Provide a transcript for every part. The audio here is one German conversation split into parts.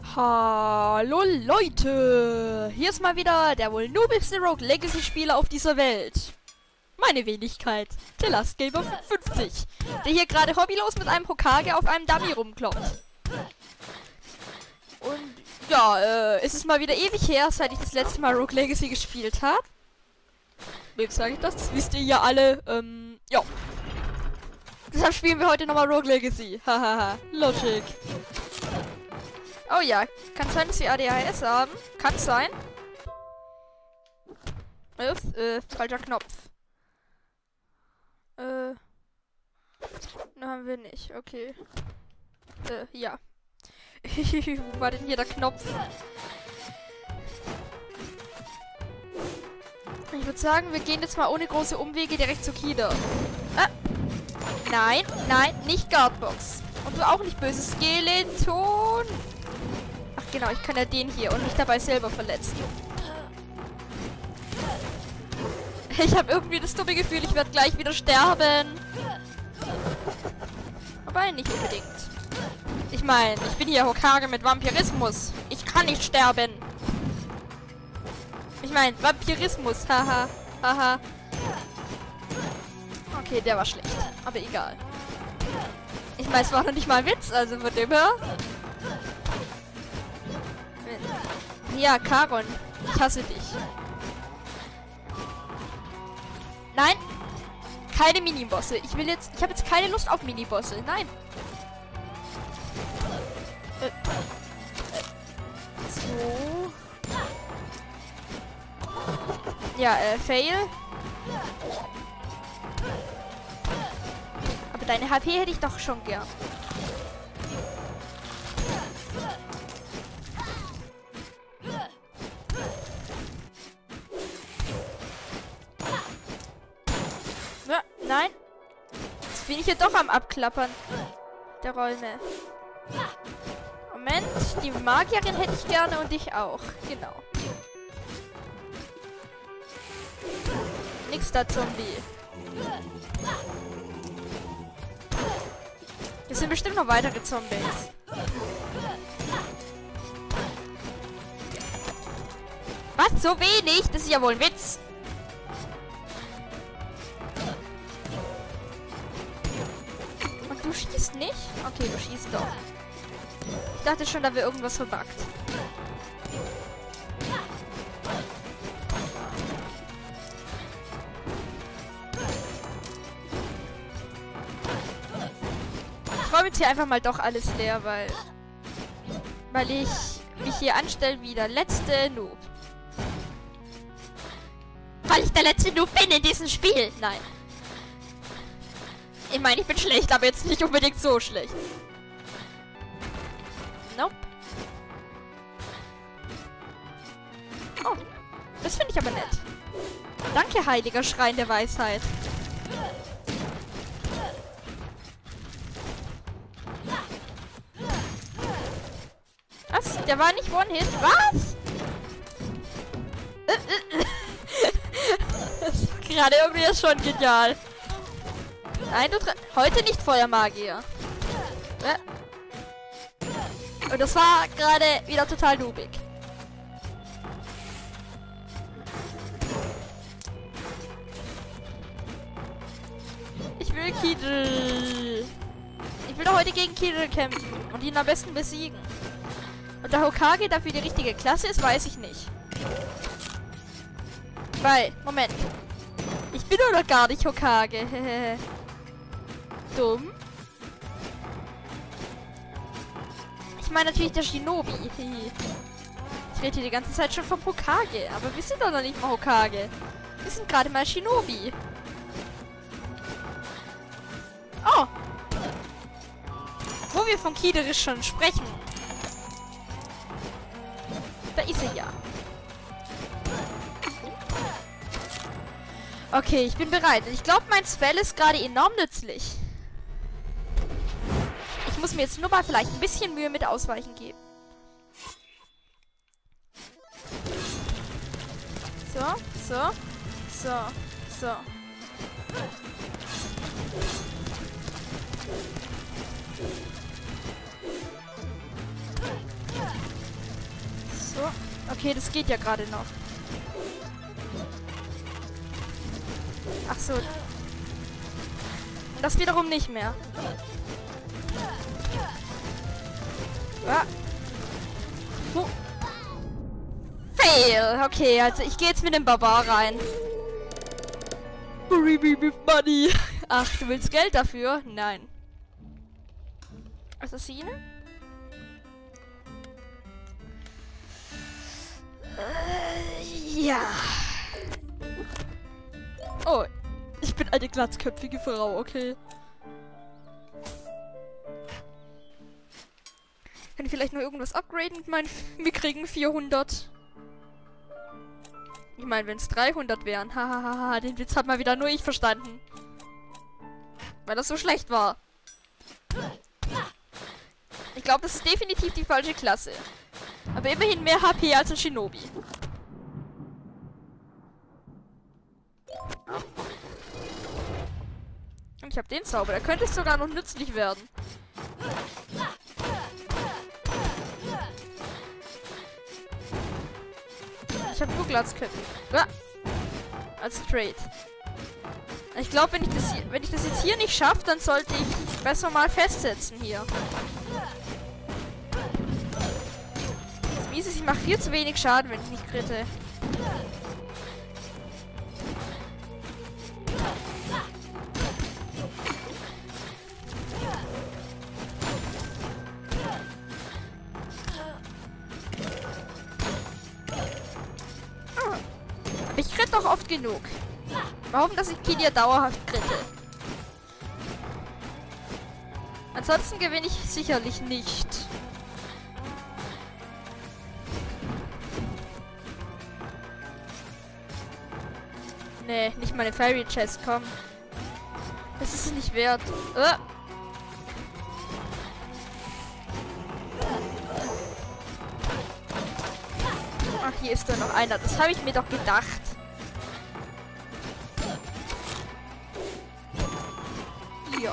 Hallo Leute! Hier ist mal wieder der wohl noobigste Rogue Legacy Spieler auf dieser Welt. Meine Wenigkeit, der Lastgamer 50, der hier gerade hobbylos mit einem Hokage auf einem Dummy rumkloppt. Und ja, es ist mal wieder ewig her, seit ich das letzte Mal Rogue Legacy gespielt habe. Wem sage ich das? Das wisst ihr ja alle. Ja. Deshalb spielen wir heute nochmal Rogue Legacy. Hahaha, Logic. Oh ja, kann sein, dass wir ADHS haben. Kann sein. Ups, falscher Knopf. Haben wir nicht, okay. Ja. Wo war denn hier der Knopf? Ich würde sagen, wir gehen jetzt mal ohne große Umwege direkt zu Kida. Nein, nein, nicht Guardbox. Und du auch nicht, böses Skeleton. Ach genau, ich kann ja den hier und mich dabei selber verletzen. Ich habe irgendwie das dumme Gefühl, ich werde gleich wieder sterben. Aber nicht unbedingt. Ich meine, ich bin hier Hokage mit Vampirismus. Ich kann nicht sterben. Ich meine, Vampirismus, haha, haha. Okay, der war schlecht, aber egal. Ich meine, es war noch nicht mal ein Witz, also von dem her. Ja, Karon, ich hasse dich. Nein, keine Minibosse. Ich habe jetzt keine Lust auf Minibosse. Nein. So. Ja, Fail. Aber deine HP hätte ich doch schon gern. Ja, nein. Jetzt bin ich hier doch am Abklappern der Räume. Moment, die Magierin hätte ich gerne und ich auch. Genau. Nix da, Zombie. Es sind bestimmt noch weitere Zombies. Was? So wenig? Das ist ja wohl ein Witz. Und du schießt nicht? Okay, du schießt doch. Ich dachte schon, da wäre irgendwas verbuggt. Ich räume jetzt hier einfach mal doch alles leer, weil ich mich hier anstelle wie der letzte Noob. Weil ich der letzte Noob bin in diesem Spiel. Nein. Ich meine, ich bin schlecht, aber jetzt nicht unbedingt so schlecht. Nope. Oh, das finde ich aber nett. Danke, heiliger Schrein der Weisheit. Was? Der war nicht One-Hit? Was? Das ist gerade irgendwie schon genial. Nein, heute nicht Feuermagier. Und das war gerade wieder total noobig. Ich will Kidl. Ich will doch heute gegen Kidl kämpfen und ihn am besten besiegen. Und der Hokage dafür die richtige Klasse ist, weiß ich nicht. Weil, Moment. Ich bin doch noch gar nicht Hokage. Dumm. Ich meine natürlich der Shinobi. Ich rede hier die ganze Zeit schon vom Hokage. Aber wir sind doch noch nicht mal Hokage. Wir sind gerade mal Shinobi. Oh. Wo wir von Kiderisch schon sprechen. Da ist er ja. Okay, ich bin bereit. Ich glaube, mein Spell ist gerade enorm nützlich. Ich muss mir jetzt nur mal vielleicht ein bisschen Mühe mit Ausweichen geben. So. Okay, das geht ja gerade noch. Ach so. Und das wiederum nicht mehr. Ah. Fail. Okay, also ich gehe jetzt mit dem Barbar rein. Money. Ach, du willst Geld dafür? Nein. Assassine? Ja. Oh, ich bin eine glatzköpfige Frau, okay. Kann ich vielleicht noch irgendwas upgraden? Ich meine, wir kriegen 400. Ich meine, wenn es 300 wären. Hahaha, den Witz hat mal wieder nur ich verstanden. Weil das so schlecht war. Ich glaube, das ist definitiv die falsche Klasse. Aber immerhin mehr HP als ein Shinobi. Und ich habe den Zauber. Der könnte sogar noch nützlich werden. Ich habe nur Glatzköpfe. Ah. Als Trade. Ich glaube, wenn ich das jetzt hier nicht schaffe, dann sollte ich besser mal festsetzen hier. Das Mies ist, ich mache viel zu wenig Schaden, wenn ich nicht kritte. Ich kritte doch oft genug. Warum, dass ich Kidia dauerhaft kritte? Ansonsten gewinne ich sicherlich nicht. Nee, nicht meine Fairy Chest, komm. Das ist es nicht wert. Ach, hier ist da noch einer. Das habe ich mir doch gedacht. Hier.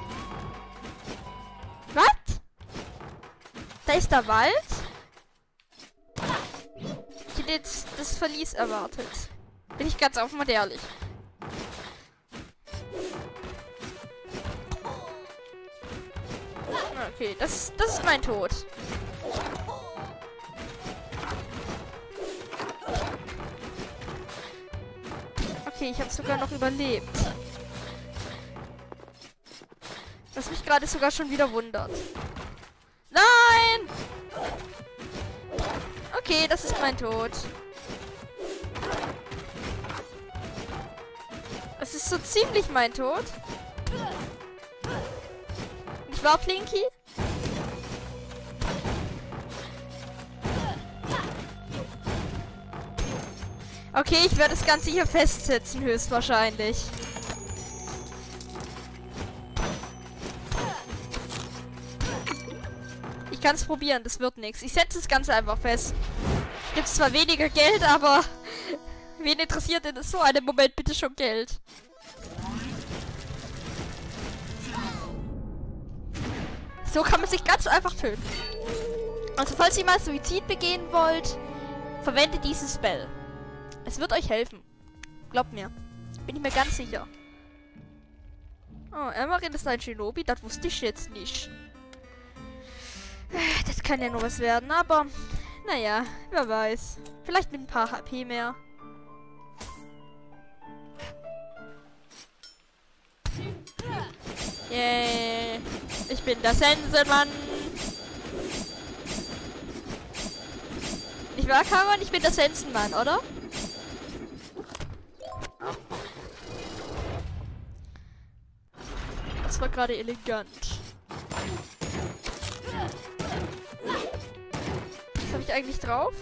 Was? Da ist der Wald? Ich hätte jetzt das Verlies erwartet. Bin ich ganz offen und ehrlich. Okay, das ist mein Tod. Okay, ich habe sogar noch überlebt. Was mich gerade sogar schon wieder wundert. Nein! Okay, das ist mein Tod. Es ist so ziemlich mein Tod. Nicht wahr, Plinky? Okay, ich werde das Ganze hier festsetzen, höchstwahrscheinlich. Ich kann es probieren, das wird nichts. Ich setze das Ganze einfach fest. Gibt zwar weniger Geld, aber wen interessiert in so einem Moment bitte schon Geld? So kann man sich ganz einfach töten. Also falls ihr mal Suizid begehen wollt, verwendet diesen Spell. Es wird euch helfen. Glaubt mir. Bin ich mir ganz sicher. Oh, Emmerin ist ein Shinobi. Das wusste ich jetzt nicht. Das kann ja nur was werden, aber... Naja, wer weiß. Vielleicht mit ein paar HP mehr. Yay. Ich bin der Sensenmann. Nicht wahr, Karon? Ich bin der Sensenmann, oder? Das war gerade elegant. Was habe ich eigentlich drauf?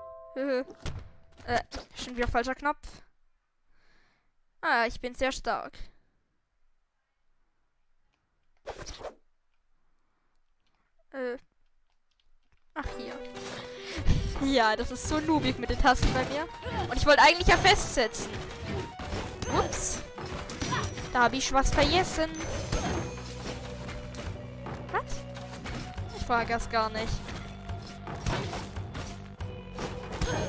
Schon wieder falscher Knopf. Ah, ich bin sehr stark. Ach, hier. Ja, das ist so noobig mit den Tasten bei mir. Und ich wollte eigentlich ja festsetzen. Ups. Da habe ich was vergessen. Was? Ich frage das gar nicht.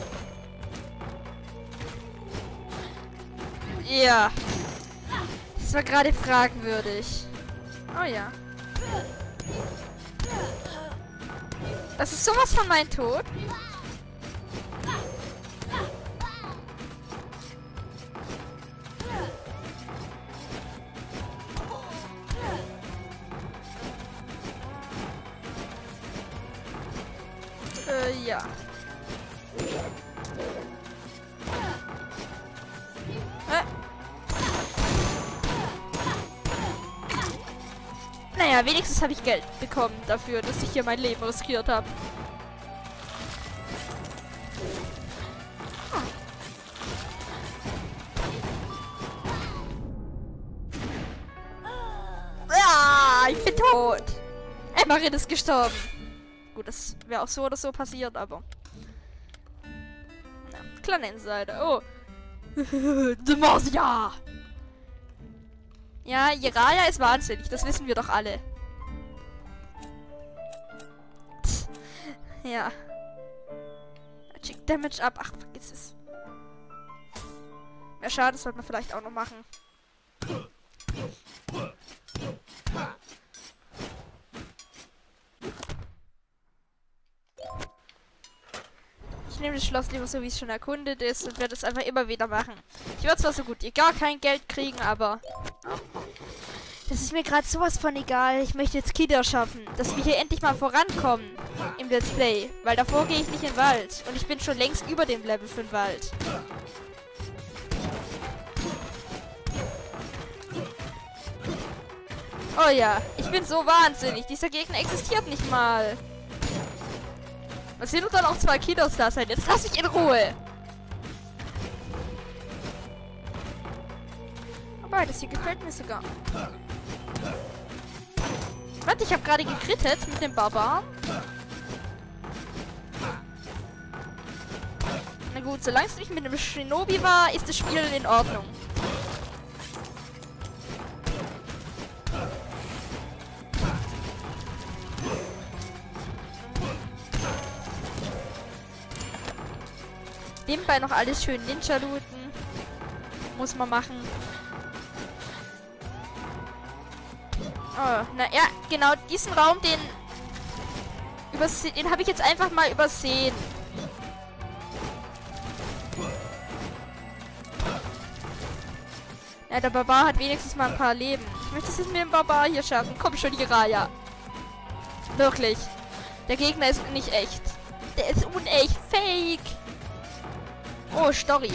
Ja. Das war gerade fragwürdig. Oh ja. Das ist sowas von mein Tod. Ja. Naja, wenigstens habe ich Geld bekommen dafür, dass ich hier mein Leben riskiert habe. Ja, ich bin tot. Emmerin ist gestorben. Gut, das wäre auch so oder so passiert, aber... Na, kleine Insider. Oh. Demacia! Ja, Jiraiya ist wahnsinnig. Das wissen wir doch alle. Tch. Ja. Magic Damage ab. Ach, vergiss es. Ja, schade, das sollte man vielleicht auch noch machen. Ich nehme das Schloss lieber so, wie es schon erkundet ist und werde es einfach immer wieder machen. Ich werde zwar so gut wie gar kein Geld kriegen, aber das ist mir gerade sowas von egal. Ich möchte jetzt Kida schaffen, dass wir hier endlich mal vorankommen im Let's Play, weil davor gehe ich nicht in den Wald und ich bin schon längst über dem Level für den Wald. Oh ja, ich bin so wahnsinnig. Dieser Gegner existiert nicht mal. Was sind dann auch 2 Kidos da sein? Jetzt lass ich in Ruhe. Aber das hier gefällt mir sogar. Warte, ich habe gerade gekrittet mit dem Barbaren. Na gut, solange es nicht mit dem Shinobi war, ist das Spiel in Ordnung. Nebenbei noch alles schön Ninja-looten. Muss man machen. Oh, na ja, genau, diesen Raum, den habe ich jetzt einfach mal übersehen. Ja, der Barbar hat wenigstens mal ein paar Leben. Ich möchte es jetzt mit dem Barbar hier schaffen. Komm schon, Jiraiya. Wirklich. Der Gegner ist nicht echt. Der ist unecht. Fake. Oh, Story.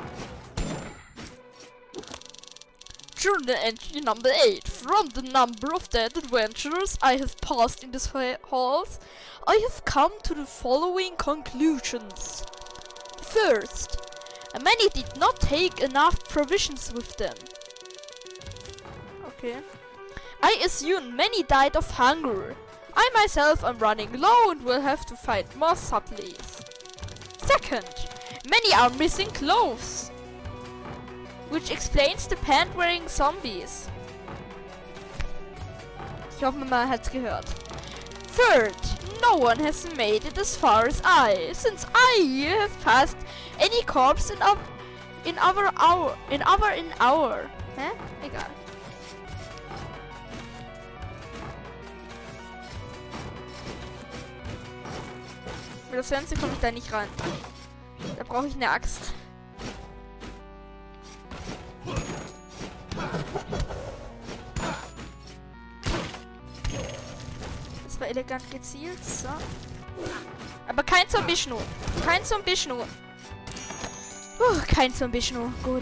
Journal entry number 8. From the number of dead adventurers I have passed in these halls, I have come to the following conclusions. First, many did not take enough provisions with them. Okay. I assume many died of hunger. I myself am running low and will have to find more supplies. Second, many are missing clothes, which explains the pant-wearing zombies. Ich hoffe, man hat's gehört. Third, no one has made it as far as I, since I have passed any corpse in our hour. Hä? Egal. Mit der Sense komme ich da nicht ran. Da brauche ich eine Axt. Das war elegant gezielt, so. Aber kein Zombie-Schnur. Kein Zombie-Schnur. Kein Zombie-Schnur. Gut.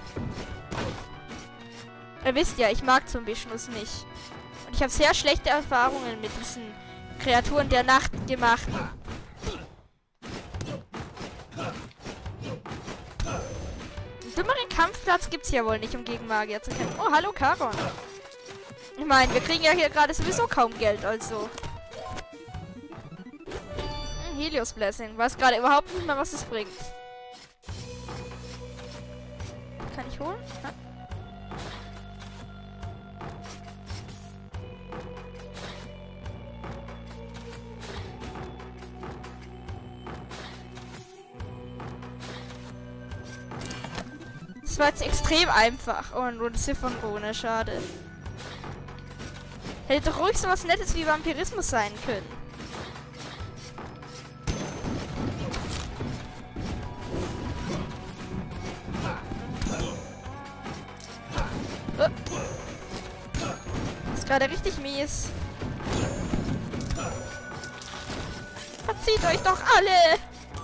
Ihr wisst ja, ich mag Zombie-Schnus nicht. Und ich habe sehr schlechte Erfahrungen mit diesen Kreaturen der Nacht gemacht. Dümmeren Kampfplatz gibt's ja wohl nicht, um gegen Magier zu kämpfen. Oh, hallo Karon. Ich meine, wir kriegen ja hier gerade sowieso kaum Geld, also. Helios Blessing. Weiß gerade überhaupt nicht mehr, was es bringt. Kann ich holen? Ja. Das war jetzt extrem einfach. Oh, nur eine Ziffernrune, schade. Hätte doch ruhig so was Nettes wie Vampirismus sein können. Oh. Das ist gerade richtig mies. Verzieht euch doch alle!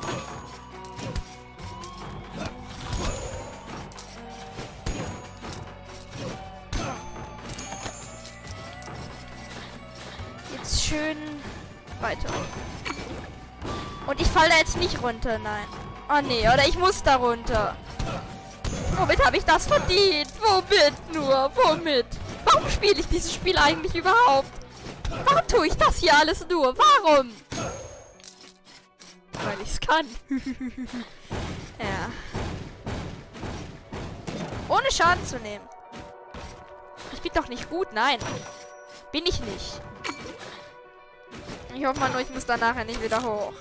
Jetzt schön weiter. Und ich falle da jetzt nicht runter, nein. Oh nee, oder ich muss da runter. Womit habe ich das verdient? Womit nur? Womit? Warum spiele ich dieses Spiel eigentlich überhaupt? Warum tue ich das hier alles nur? Warum? Weil ich es kann. Ja. Ohne Schaden zu nehmen. Ich bin doch nicht gut, nein. Bin ich nicht. Ich hoffe mal nur, ich muss da nachher nicht wieder hoch.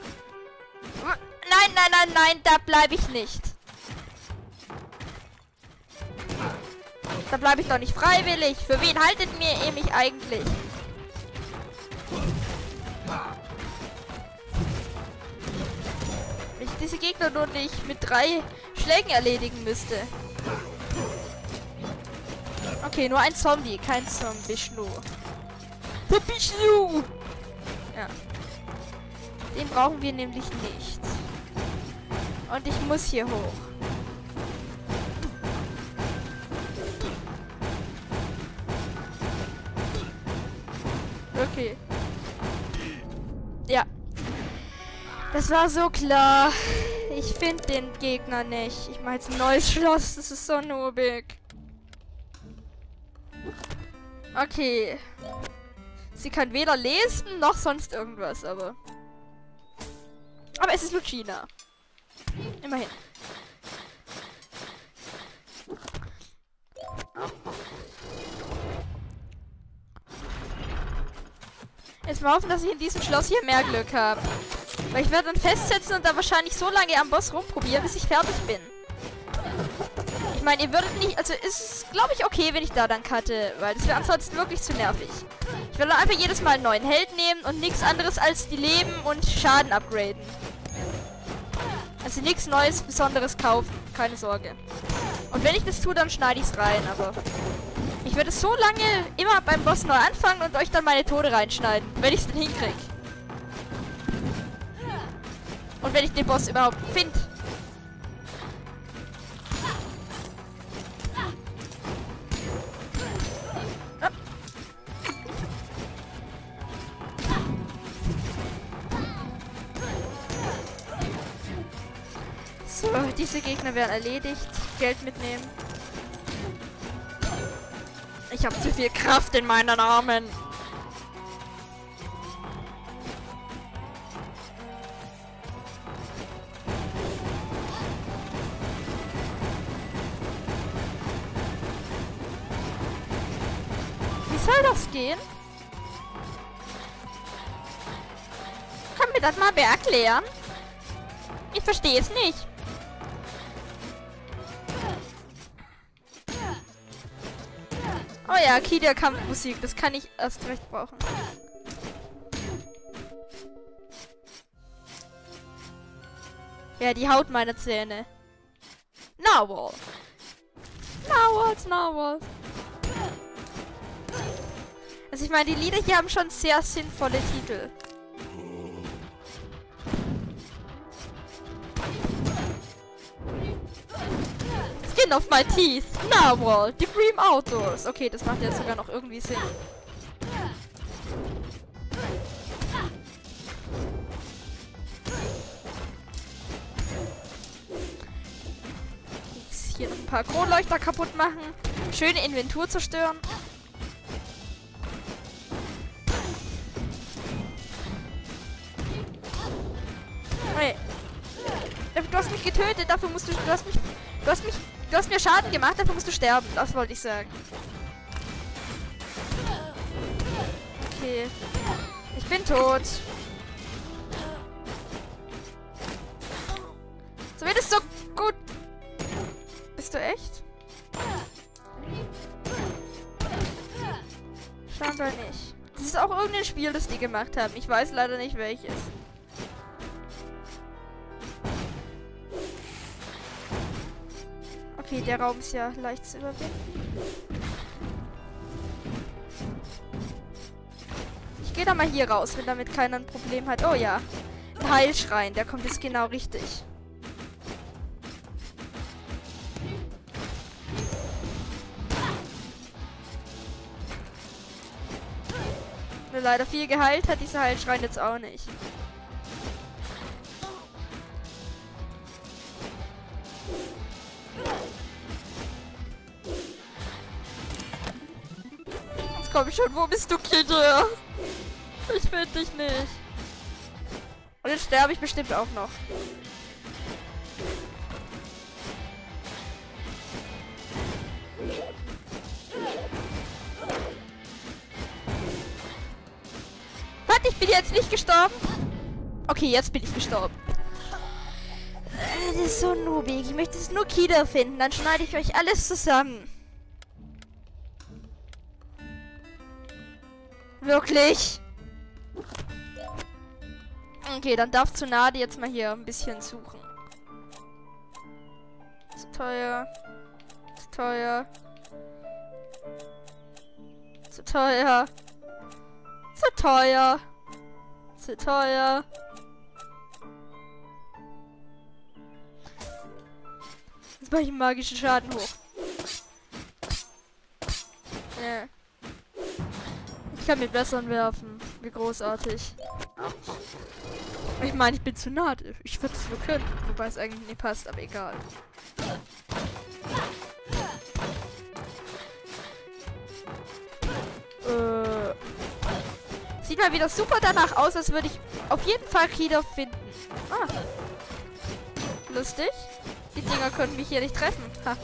Nein, nein, nein, nein, da bleibe ich nicht. Da bleibe ich doch nicht freiwillig. Für wen haltet ihr mich eigentlich? Wenn ich diese Gegner nur nicht mit 3 Schlägen erledigen müsste. Okay, nur ein Zombie, kein Zombie-Schnu. Zombie-Schnu! Ja. Den brauchen wir nämlich nicht. Und ich muss hier hoch. Okay. Ja. Das war so klar. Ich finde den Gegner nicht. Ich mache jetzt ein neues Schloss. Das ist so nobig. Okay. Sie kann weder lesen, noch sonst irgendwas, aber... Aber es ist Lucina. Immerhin. Jetzt mal hoffen, dass ich in diesem Schloss hier mehr Glück habe. Weil ich werde dann festsetzen und da wahrscheinlich so lange am Boss rumprobieren, bis ich fertig bin. Ich meine, ihr würdet nicht... Also ist es, glaube ich, okay, wenn ich da dann cutte. Weil das wäre ansonsten wirklich zu nervig. Ich werde dann einfach jedes Mal einen neuen Held nehmen und nichts anderes als die Leben und Schaden upgraden. Also nichts Neues, Besonderes kaufen. Keine Sorge. Und wenn ich das tue, dann schneide ich es rein, aber... Ich werde so lange immer beim Boss neu anfangen und euch dann meine Tode reinschneiden, wenn ich es denn hinkriege. Und wenn ich den Boss überhaupt finde. So, diese Gegner werden erledigt. Geld mitnehmen. Ich habe zu viel Kraft in meinen Armen. Wie soll das gehen? Kann mir das mal wer erklären? Ich verstehe es nicht. Oh ja, Kidia Kampfmusik. Das kann ich erst recht brauchen. Ja, die Haut meiner Zähne. Narwhal. Narwhals, Narwhals. Also ich meine, die Lieder hier haben schon sehr sinnvolle Titel. Skin of my teeth. Narwhal. The Dream Outdoors. Okay, das macht jetzt sogar noch irgendwie Sinn. Jetzt hier noch ein paar Kronleuchter kaputt machen. Schöne Inventur zerstören. Hey. Du hast mich getötet, dafür musst du... Du hast mir Schaden gemacht, dafür musst du sterben. Das wollte ich sagen. Okay. Ich bin tot. Zumindest so gut. Bist du echt? irgendein Spiel, das die gemacht haben. Ich weiß leider nicht welches. Okay, der Raum ist ja leicht zu überwinden. Ich gehe da mal hier raus, wenn damit keiner ein Problem hat. Oh ja, ein Heilschrein, der kommt jetzt genau richtig. Nur leider viel geheilt hat dieser Heilschrein jetzt auch nicht. Jetzt komm schon, wo bist du, Kidde? Ich finde dich nicht. Und jetzt sterbe ich bestimmt auch noch. Warte, ich bin jetzt nicht gestorben. Okay, jetzt bin ich gestorben. Das ist so noobig. Ich möchte es nur Kida finden. Dann schneide ich euch alles zusammen. Wirklich? Okay, dann darf Tsunade jetzt mal hier ein bisschen suchen. Zu teuer. Zu teuer. Zu teuer. Zu teuer. Zu teuer. Jetzt mache ich einen magischen Schaden hoch. Ja. Ich kann mit besseren werfen. Wie großartig. Ich meine, ich bin Tsunade. Ich würde es wohl können. Wobei es eigentlich nicht passt, aber egal. Sieht mal wieder super danach aus, als würde ich auf jeden Fall Kida finden. Ah. Lustig. Die Dinger können mich hier nicht treffen. Ha.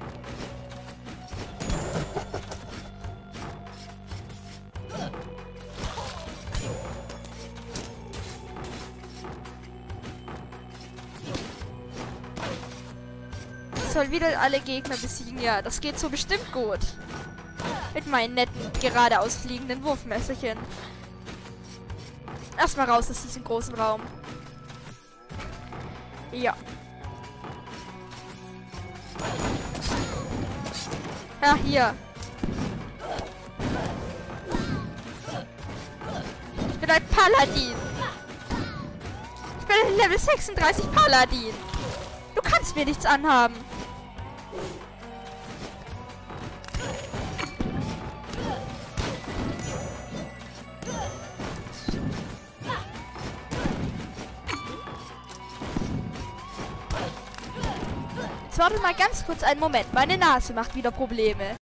Ich soll wieder alle Gegner besiegen. Ja, das geht so bestimmt gut. Mit meinen netten, geradeaus fliegenden Wurfmesserchen. Erstmal raus aus diesem großen Raum. Ja. Ja, hier. Ich bin ein Paladin. Ich bin ein Level 36 Paladin. Du kannst mir nichts anhaben. Warte mal ganz kurz einen Moment. Meine Nase macht wieder Probleme.